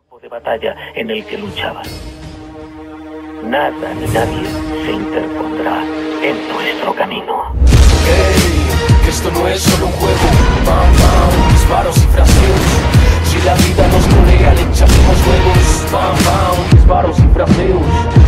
de batalla en el que luchaban. Nada ni nadie se interpondrá en nuestro camino. Hey, que esto no es solo un juego. Bam, bam, disparos y fraseos. Si la vida nos golea, le echaremos huevos. Bam, bam, disparos y fraseos.